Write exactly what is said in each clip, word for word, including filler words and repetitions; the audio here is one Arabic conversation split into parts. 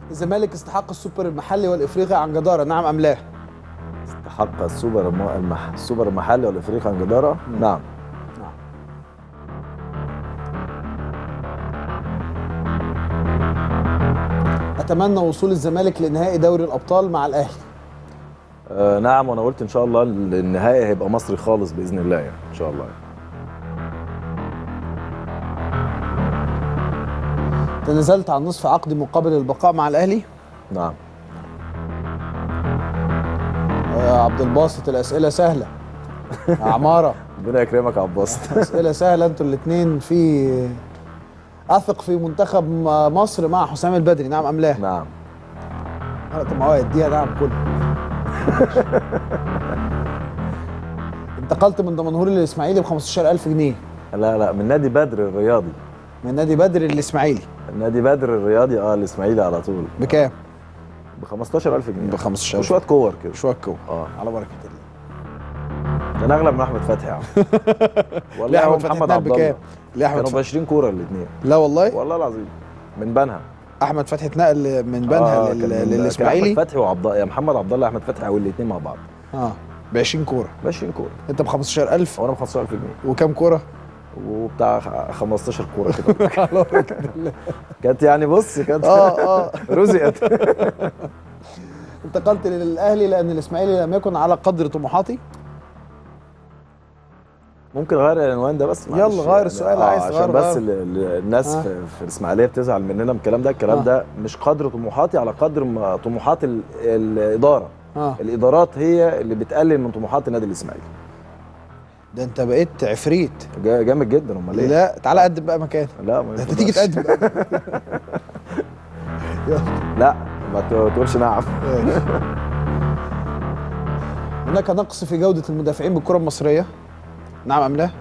الزمالك استحق السوبر المحلي والافريقي عن جداره، نعم ام لا؟ استحق السوبر الم... المح... السوبر المحلي والافريقي عن جداره؟ نعم. نعم. اتمنى وصول الزمالك لنهائي دوري الابطال مع الاهلي. آه نعم، وانا قلت ان شاء الله النهائي هيبقى مصري خالص باذن الله يعني ان شاء الله يعني. تنازلت عن نصف عقدي مقابل البقاء مع الاهلي؟ نعم. يا عبد الباسط الاسئله سهله. يا عماره ربنا يكرمك يا عبد الباسط. اسئله سهله انتوا الاثنين. في اثق في منتخب مصر مع حسام البدري، نعم ام لا؟ نعم. طب ما هو يديها نعم كله. انتقلت من دمنهور للاسماعيلي ب خمستاشر ألف جنيه. لا لا، من نادي بدر الرياضي. من نادي بدر للاسماعيلي. نادي بدر الرياضي اه الاسماعيلي على طول. بكام؟ ب خمستاشر ألف جنيه. ب خمستاشر ألف وشويه كور كده. شويه كور اه على بركه الله. كان اغلى من احمد فتحي يا عم. والله احمد هو فتحي محمد اتنقل عبد الله بكام؟ لا احمد كانوا ب عشرين كوره الاثنين. لا والله؟ والله العظيم من بنها. احمد فتحي اتنقل من بنها آه لل... من للاسماعيلي. احمد فتحي وعبد الله، يا محمد عبد الله احمد فتحي او الاثنين مع بعض. اه ب عشرين كوره. ب عشرين كوره. انت ب خمستاشر ألف وانا ب خمستاشر ألف جنيه. وكام كوره؟ وبتاع خمستاشر كوره كده. كانت يعني بص كانت اه اه رزقت. انتقلت للاهلي لان الاسماعيلي لم يكن على قدر طموحاتي. ممكن غير العنوان ده بس؟ يلا غير يعني السؤال. آه عايز عشان غير بس غير. ال ال الناس آه. في, في الاسماعيليه بتزعل مننا من الكلام ده. الكلام آه. ده مش قدر طموحاتي على قدر ما طموحات ال الاداره. آه. الادارات هي اللي بتقلل من طموحات النادي الاسماعيلي. ده انت بقيت عفريت جامد جدا. امال ايه؟ لا تعالى قدم بقى مكان. لا ما انت تيجي تقدم بقى. لا ما تقولش نعم. هناك نقص في جوده المدافعين بالكره المصريه، نعم ام لا؟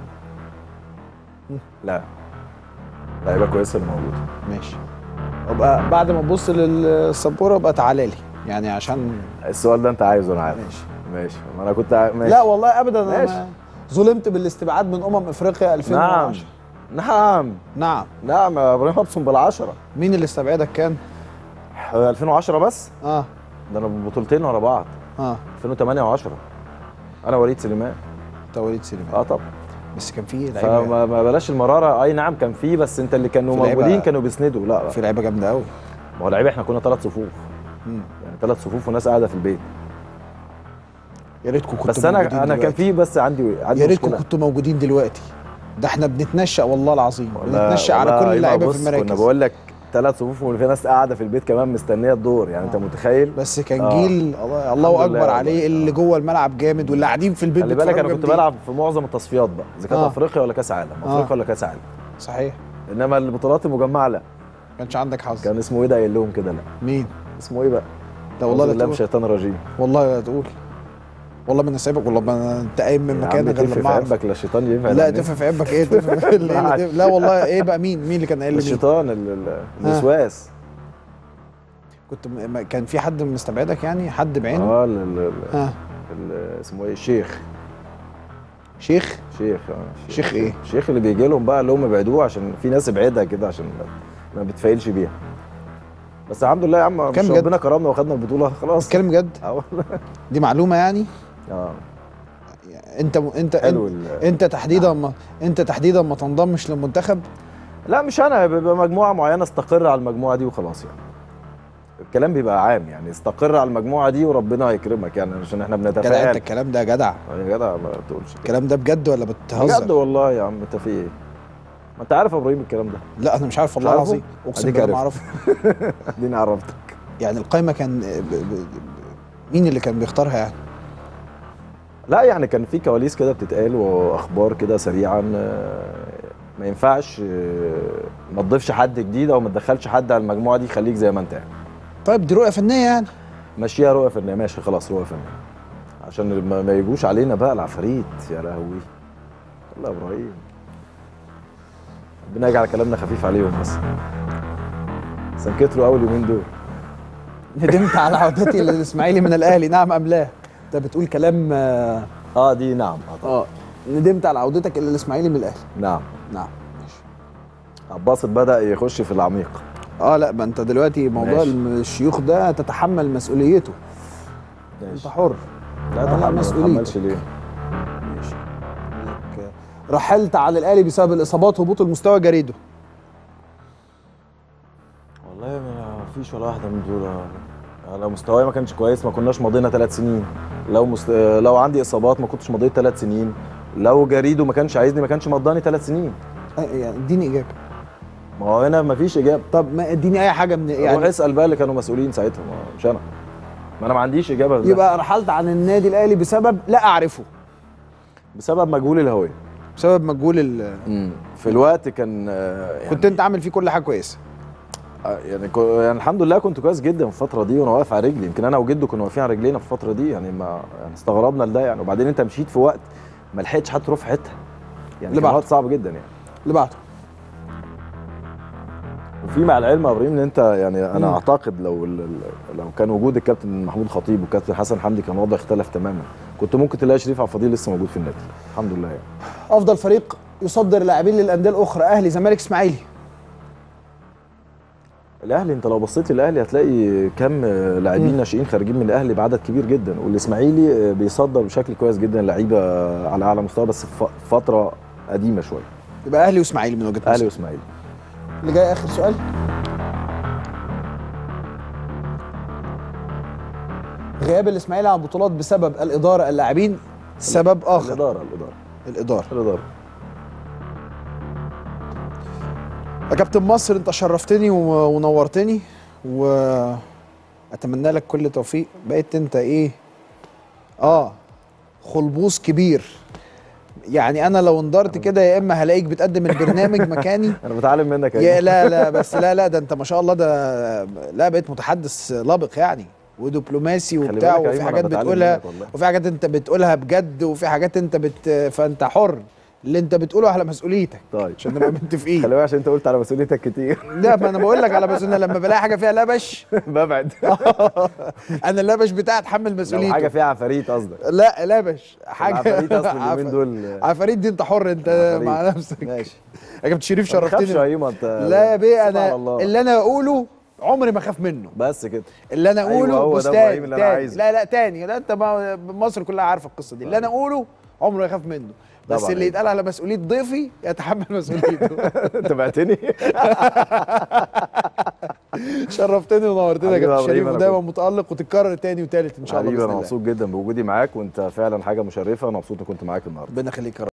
لا لعيبه كويسه اللي موجوده. ماشي. ابقى بعد ما تبص للسبوره ابقى تعالى لي يعني عشان السؤال ده انت عايزه. انا عارف. ماشي ماشي. ما انا كنت ماشي. لا والله ابدا. ماشي. انا ظلمت بالاستبعاد من امم افريقيا ألفين وعشرة. نعم نعم نعم نعم يا ابراهيم ابصم بالعشره. مين اللي استبعدك كان؟ ألفين وعشرة بس؟ اه ده انا بطولتين ورا بعض. اه ألفين وتمانية وعشرة. انا وليد سليمان. انت وليد سليمان. اه طبعا. بس كان في لعيبه فما بلاش المراره. اي نعم كان في، بس انت اللي كانوا موجودين كانوا بيسندوا. لا لا في لعيبه جامده قوي. ما هو لعيبه احنا كنا ثلاث صفوف. امم يعني ثلاث صفوف وناس قاعده في البيت. يا ريتكم كنتوا بس انا انا دلوقتي. كان في بس عندي عندي يا ريتكم مشكله. كنتوا موجودين دلوقتي. ده احنا بنتنشأ والله العظيم. بنتنشأ على كل اللعيبه في المراكز. كنا بقول لك ثلاث صفوف وفي ناس قاعده في البيت كمان مستنيه الدور. يعني آه. انت متخيل؟ بس كان آه. جيل الله, الله اكبر عليه. اللي جوه الملعب جامد واللي قاعدين في البيت. خلي بالك انا كنت بلعب في معظم التصفيات بقى، اذا كانت آه. افريقيا ولا كاس عالم. افريقيا آه. ولا كاس عالم. صحيح. انما البطولات المجمعه لا. ما كانش عندك حظ. كان اسمه ايه ده قايل لهم كده؟ لا. مين؟ اسمه ايه بقى؟ ده والله لا تقول. الشيطان الرجيم. والله لا تقول. والله ما انا سايبك. والله ما انت قايم من مكانك غير لما اعرف. تفه في عبك لا الشيطان ينفع. لا تفه في عبك ايه؟ تفه لا والله. ايه بقى مين؟ مين اللي كان قايل لي؟ الشيطان الوسواس. كنت م... كان في حد مستبعدك يعني؟ حد بعينه؟ اه ال اه اسمه ايه؟ الشيخ. شيخ؟ شيخ اه شيخ, شيخ ايه؟ الشيخ اللي بيجي لهم بقى اللي هم ابعدوه عشان في ناس ابعدها كده عشان ما بتفايلش بيها. بس الحمد لله يا عم مش ربنا كرمنا واخدنا البطوله خلاص. بتتكلم جد؟ اه والله. دي معلومه يعني؟ اه انت انت انت, انت تحديدا ما انت تحديدا ما تنضمش للمنتخب؟ لا مش انا، بيبقى مجموعه معينه استقر على المجموعه دي وخلاص يعني. الكلام بيبقى عام يعني استقر على المجموعه دي وربنا هيكرمك يعني عشان احنا بنتفائل. جدع انت الكلام ده يا جدع. يا جدع ما تقولش الكلام ده بجد ولا بتهزر؟ بجد والله يا عم. انت في ايه؟ ما انت عارف يا ابراهيم الكلام ده. لا انا مش عارف والله العظيم. اقسم بالله ما اعرفه. اديني عرفتك. يعني القايمه كان ب... ب... مين اللي كان بيختارها يعني؟ لا يعني كان في كواليس كده بتتقال واخبار كده سريعا. ما ينفعش ما تضيفش حد جديد او ما تدخلش حد على المجموعه دي. خليك زي ما انت يعني. طيب دي رؤيه فنيه يعني؟ ماشيها رؤيه فنيه. ماشي خلاص رؤيه فنيه عشان ما يجوش علينا بقى العفاريت. يا لهوي. يلا يا ابراهيم ربنا يجعل كلامنا خفيف عليهم بس. سنكتروا اول يومين دول. ندمت على عودتي للاسماعيلي من الاهلي، نعم ام لا؟ انت بتقول كلام اه, آه دي نعم. اه ندمت على عودتك الى الاسماعيلي من الاهلي؟ نعم نعم. ماشي. عباسط بدأ يخش في العميق. اه لا، ما انت دلوقتي موضوع ماشي. الشيوخ ده تتحمل مسؤوليته. انت حر. لا لا، تحمل، ما مسؤوليتك. تحملش ليه؟ ماشي. لك- رحلت عن الاهلي بسبب الاصابات، هبوط المستوى، جريده. والله ما فيش ولا واحده من دول. أنا لو مستواي ما كانش كويس ما كناش مضينا ثلاث سنين. لو مست... لو عندي اصابات ما كنتش مضيت ثلاث سنين. لو جريده ما كانش عايزني ما كانش مضاني ثلاث سنين. آه، يعني اديني اجابه. ما هو هنا ما فيش اجابه. طب ما اديني اي حاجه من يعني روح يعني. اسال بقى اللي كانوا مسؤولين ساعتها، ما- مش انا. ما انا ما عنديش اجابه لده. يبقى رحلت عن النادي الاهلي بسبب لا اعرفه. بسبب مجهول الهويه. بسبب مجهول ال... امم في الوقت كان آه، يعني كنت انت عامل فيه كل حاجه كويسه. آه، يعني, كو- يعني الحمد لله كنت كويس جدا في الفتره دي وانا واقف على رجلي. يمكن انا وجده كنا واقفين على رجلينا في الفتره دي، يعني ما يعني استغربنا لده يعني. وبعدين انت مشيت في وقت ما لحقتش حتى تروح في حته، يعني اللي كان بعده. وقت صعب جدا يعني. اللي بعده. وفي مع العلم يا ابراهيم ان انت يعني انا مم. اعتقد لو ال- ال- لو كان وجود الكابتن محمود خطيب والكابتن حسن حمدي كان الوضع اختلف تماما. كنت ممكن تلاقي شريف عبد الفضيل لسه موجود في النادي. الحمد لله يعني. افضل فريق يصدر لاعبين للانديه الاخرى، اهلي، زمالك، اسماعيلي. الاهلي انت لو بصيت للاهلي هتلاقي كم لاعبين ناشئين خارجين من الاهلي بعدد كبير جدا. والاسماعيلي بيصدر بشكل كويس جدا لعيبه على اعلى مستوى بس في فتره قديمه شويه. يبقى اهلي واسماعيلي من وجهه نظرك. اهلي واسماعيلي. اللي جاي اخر سؤال. غياب الاسماعيلي عن بطولات بسبب الاداره، اللاعبين، سبب اخر. الاداره الاداره الاداره. الاداره. يا كابتن مصر، انت شرفتني و- ونورتني، واتمنى لك كل توفيق. بقيت انت ايه، اه خلبوص كبير. يعني انا لو انضرت كده يا اما هلاقيك بتقدم البرنامج مكاني. انا بتعلم منك يا يا لا لا بس لا لا ده انت ما شاء الله، ده لا بقيت متحدث لابق يعني، ودبلوماسي خلي وبتاع، بالك يا وفي أيمن، حاجات أنا بتعلم بتقولها، منك والله. وفي حاجات انت بتقولها بجد، وفي حاجات انت بت فانت حر. اللي انت بتقوله على مسؤوليتك. طيب عشان نبقى متفقين. خلي بالك عشان انت قلت على مسؤوليتك كتير. لا، ما انا بقول لك على مسؤولية، لما بلاقي حاجه فيها لبش ببعد. انا اللبش بتاعي اتحمل لو مسؤوليته. حاجه فيها عفاريت قصدك. لا لبش حاجه. العفاريت اصلا اليومين عف- دول. عفاريت دي انت حر، انت عفاريت. مع نفسك. ماشي. يا كابتن شريف ما تخافش يا شرفتني. ايمن انت. لا يا بيه، سبحان انا الله. اللي انا اقوله عمري ما اخاف منه. بس كده. اللي انا أيوة، اقوله هو ده بص إبراهيم تاني اللي أنا تاني. عايزه. لا لا تاني، لا انت ما- مصر كلها عارفه القصه دي. اللي انا اقوله عمري ما اخاف منه، بس طبعاً اللي أيوة. يتقال على مسؤوليه ضيفي يتحمل مسؤوليته. انت بعتني. شرفتني ونورتني يا حبيبي يا كابتن إبراهيم، شريف، أنا ودايما كنت- متالق وتتكرر تاني وتالت ان شاء الله حبيبي باذن انا الله. مبسوط جدا بوجودي معاك وانت فعلا حاجه مشرفه. انا مبسوط اني كنت معاك النهارده. ربنا يخليك يا رب.